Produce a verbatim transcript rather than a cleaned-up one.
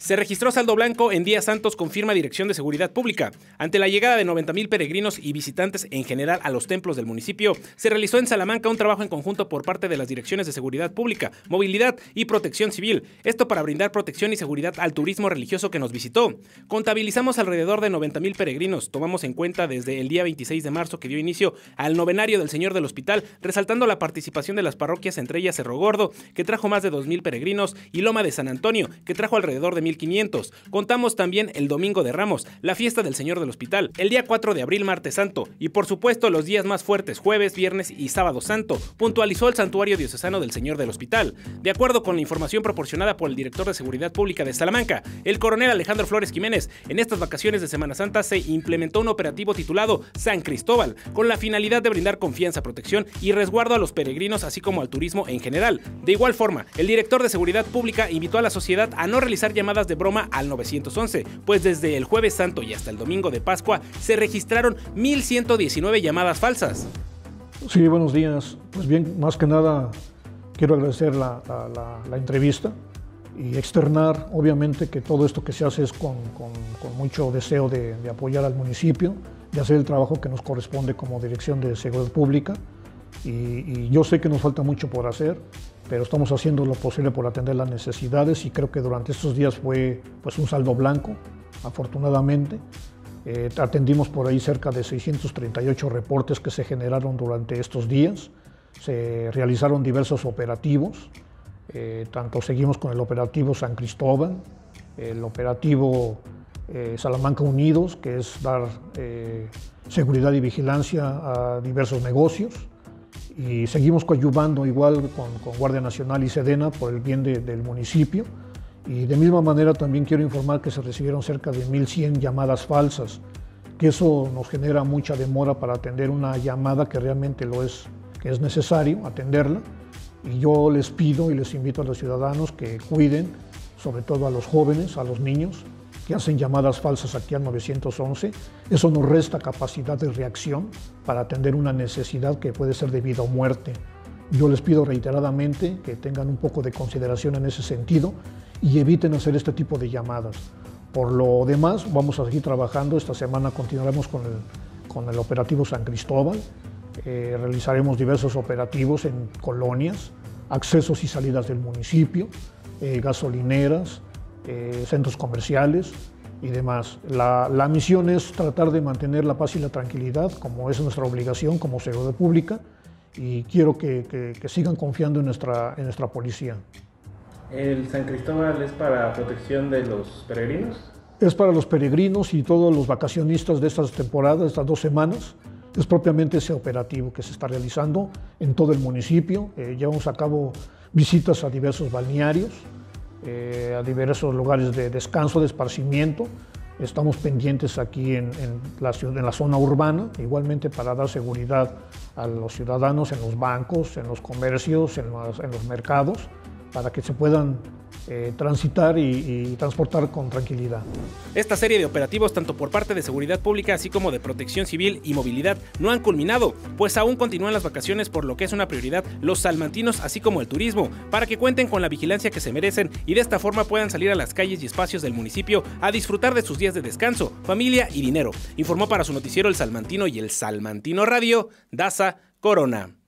Se registró saldo blanco en Días Santos, confirma Dirección de Seguridad Pública. Ante la llegada de noventa mil peregrinos y visitantes en general a los templos del municipio, se realizó en Salamanca un trabajo en conjunto por parte de las Direcciones de Seguridad Pública, Movilidad y Protección Civil. Esto para brindar protección y seguridad al turismo religioso que nos visitó. Contabilizamos alrededor de noventa mil peregrinos. Tomamos en cuenta desde el día veintiséis de marzo que dio inicio al novenario del Señor del Hospital, resaltando la participación de las parroquias, entre ellas Cerro Gordo, que trajo más de dos mil peregrinos, y Loma de San Antonio, que trajo alrededor de mil quinientos. Contamos también el Domingo de Ramos, la fiesta del Señor del Hospital, el día cuatro de abril, Martes Santo, y por supuesto los días más fuertes, jueves, viernes y sábado santo, puntualizó el Santuario Diocesano del Señor del Hospital. De acuerdo con la información proporcionada por el director de Seguridad Pública de Salamanca, el coronel Alejandro Flores Jiménez, en estas vacaciones de Semana Santa se implementó un operativo titulado San Cristóbal, con la finalidad de brindar confianza, protección y resguardo a los peregrinos, así como al turismo en general. De igual forma, el director de Seguridad Pública invitó a la sociedad a no realizar llamadas de broma al nueve once, pues desde el Jueves Santo y hasta el Domingo de Pascua se registraron mil ciento diecinueve llamadas falsas. Sí, buenos días. Pues bien, más que nada quiero agradecer la, la, la, la entrevista y externar, obviamente, que todo esto que se hace es con, con, con mucho deseo de, de apoyar al municipio, de hacer el trabajo que nos corresponde como Dirección de Seguridad Pública. Y, y yo sé que nos falta mucho por hacer, pero estamos haciendo lo posible por atender las necesidades y creo que durante estos días fue pues, un saldo blanco, afortunadamente. Eh, atendimos por ahí cerca de seiscientos treinta y ocho reportes que se generaron durante estos días. Se realizaron diversos operativos, eh, tanto seguimos con el operativo San Cristóbal, el operativo eh, Salamanca Unidos, que es dar eh, seguridad y vigilancia a diversos negocios. Y seguimos coadyuvando igual con, con Guardia Nacional y Sedena por el bien de, del municipio. Y de misma manera también quiero informar que se recibieron cerca de mil cien llamadas falsas, que eso nos genera mucha demora para atender una llamada que realmente lo es, que es necesario atenderla. Y yo les pido y les invito a los ciudadanos que cuiden, sobre todo a los jóvenes, a los niños, que hacen llamadas falsas aquí al nueve once. Eso nos resta capacidad de reacción para atender una necesidad que puede ser de vida o muerte. Yo les pido reiteradamente que tengan un poco de consideración en ese sentido y eviten hacer este tipo de llamadas. Por lo demás, vamos a seguir trabajando. Esta semana continuaremos con el, con el operativo San Cristóbal. Eh, realizaremos diversos operativos en colonias, accesos y salidas del municipio, eh, gasolineras, Eh, centros comerciales y demás. La, la misión es tratar de mantener la paz y la tranquilidad, como es nuestra obligación como seguridad pública, y quiero que, que, que sigan confiando en nuestra, en nuestra policía. ¿El San Cristóbal es para protección de los peregrinos? Es para los peregrinos y todos los vacacionistas de estas temporadas, estas dos semanas. Es propiamente ese operativo que se está realizando en todo el municipio. Eh, llevamos a cabo visitas a diversos balnearios, Eh, a diversos lugares de descanso, de esparcimiento. Estamos pendientes aquí en, en, la, en la zona urbana, igualmente para dar seguridad a los ciudadanos en los bancos, en los comercios, en los, en los mercados, para que se puedan eh, transitar y, y transportar con tranquilidad. Esta serie de operativos, tanto por parte de Seguridad Pública así como de Protección Civil y Movilidad, no han culminado, pues aún continúan las vacaciones, por lo que es una prioridad los salmantinos así como el turismo, para que cuenten con la vigilancia que se merecen y de esta forma puedan salir a las calles y espacios del municipio a disfrutar de sus días de descanso, familia y dinero. Informó para su noticiero El Salmantino y El Salmantino Radio, Daza Corona.